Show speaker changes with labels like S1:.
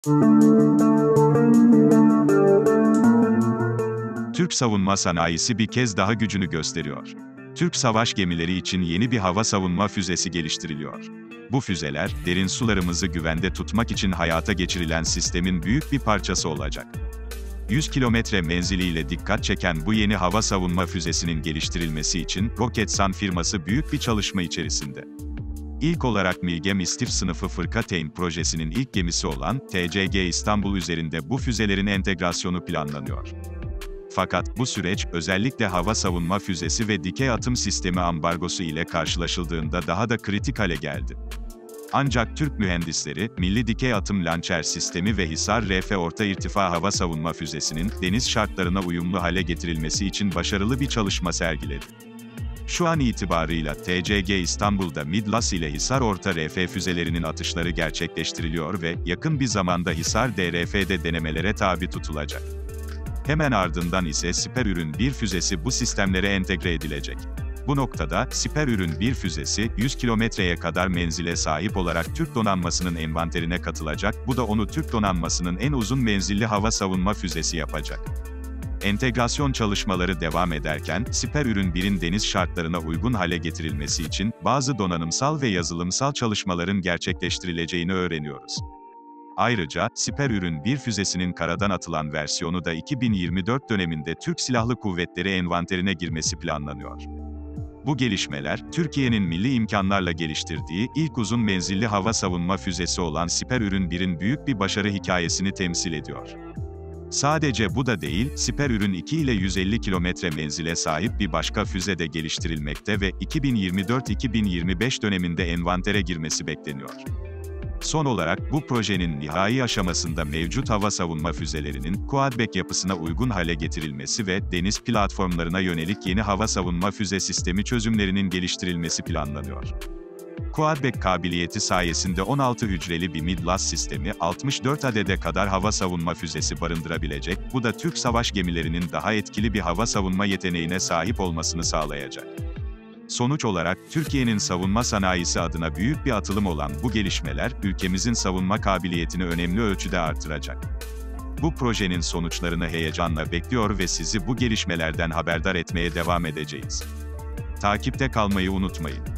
S1: Türk savunma sanayisi bir kez daha gücünü gösteriyor. Türk savaş gemileri için yeni bir hava savunma füzesi geliştiriliyor. Bu füzeler, derin sularımızı güvende tutmak için hayata geçirilen sistemin büyük bir parçası olacak. 100 kilometre menziliyle dikkat çeken bu yeni hava savunma füzesinin geliştirilmesi için Roketsan firması büyük bir çalışma içerisinde. İlk olarak Milgem İstif sınıfı Fırkateyn projesinin ilk gemisi olan TCG İstanbul üzerinde bu füzelerin entegrasyonu planlanıyor. Fakat bu süreç, özellikle hava savunma füzesi ve dikey atım sistemi ambargosu ile karşılaşıldığında daha da kritik hale geldi. Ancak Türk mühendisleri, Milli Dikey Atım Lançer Sistemi ve Hisar RF orta irtifa hava savunma füzesinin, deniz şartlarına uyumlu hale getirilmesi için başarılı bir çalışma sergiledi. Şu an itibarıyla TCG İstanbul'da MİDLAS ile Hisar orta RF füzelerinin atışları gerçekleştiriliyor ve yakın bir zamanda Hisar DRF'de denemelere tabi tutulacak. Hemen ardından ise Siper Ürün 1 füzesi bu sistemlere entegre edilecek. Bu noktada, Siper Ürün 1 füzesi, 100 kilometreye kadar menzile sahip olarak Türk donanmasının envanterine katılacak, bu da onu Türk donanmasının en uzun menzilli hava savunma füzesi yapacak. Entegrasyon çalışmaları devam ederken, Siper Ürün 1'in deniz şartlarına uygun hale getirilmesi için, bazı donanımsal ve yazılımsal çalışmaların gerçekleştirileceğini öğreniyoruz. Ayrıca, Siper Ürün 1 füzesinin karadan atılan versiyonu da 2024 döneminde Türk Silahlı Kuvvetleri envanterine girmesi planlanıyor. Bu gelişmeler, Türkiye'nin milli imkanlarla geliştirdiği ilk uzun menzilli hava savunma füzesi olan Siper Ürün 1'in büyük bir başarı hikayesini temsil ediyor. Sadece bu da değil, Siper Ürün 2 ile 150 kilometre menzile sahip bir başka füze de geliştirilmekte ve 2024-2025 döneminde envantere girmesi bekleniyor. Son olarak, bu projenin nihai aşamasında mevcut hava savunma füzelerinin, Quadback yapısına uygun hale getirilmesi ve deniz platformlarına yönelik yeni hava savunma füze sistemi çözümlerinin geliştirilmesi planlanıyor. Quadback kabiliyeti sayesinde 16 hücreli bir MİDLAS sistemi, 64 adede kadar hava savunma füzesi barındırabilecek, bu da Türk savaş gemilerinin daha etkili bir hava savunma yeteneğine sahip olmasını sağlayacak. Sonuç olarak, Türkiye'nin savunma sanayisi adına büyük bir atılım olan bu gelişmeler, ülkemizin savunma kabiliyetini önemli ölçüde artıracak. Bu projenin sonuçlarını heyecanla bekliyor ve sizi bu gelişmelerden haberdar etmeye devam edeceğiz. Takipte kalmayı unutmayın.